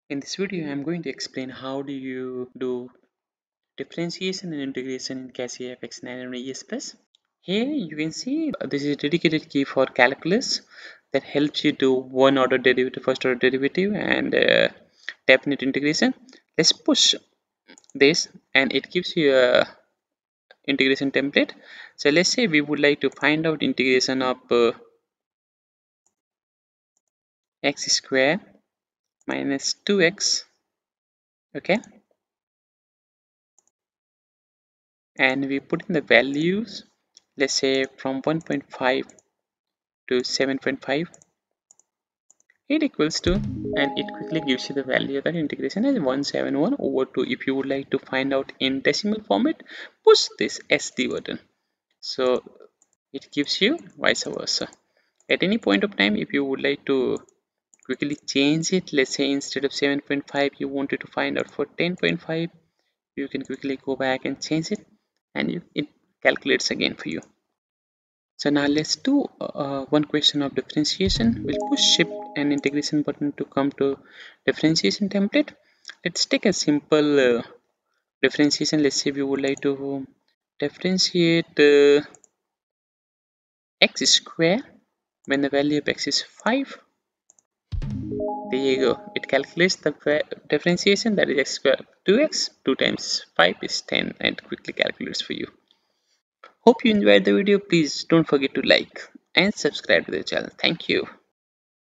In this video, I'm going to explain how do you do differentiation and integration in CASI FX9 and ES Plus. Here you can see this is a dedicated key for calculus that helps you do one order derivative, first order derivative and definite integration. Let's push this and it gives you a integration template. So let's say we would like to find out integration of x square minus 2x, okay, and we put in the values, let's say from 1.5 to 7.5, it equals to, and it quickly gives you the value of that integration as 171 over 2. If you would like to find out in decimal format, push this SD button, so it gives you vice versa. At any point of time, if you would like to quickly change it, let's say instead of 7.5 you wanted to find out for 10.5, you can quickly go back and change it, and it calculates again for you. So now let's do one question of differentiation. We'll push shift and integration button to come to differentiation template. Let's take a simple differentiation. Let's say we would like to differentiate x square when the value of x is 5. There you go. It calculates the differentiation, that is x square 2x, 2 times 5 is 10, and quickly calculates for you. Hope you enjoyed the video. Please don't forget to like and subscribe to the channel. Thank you.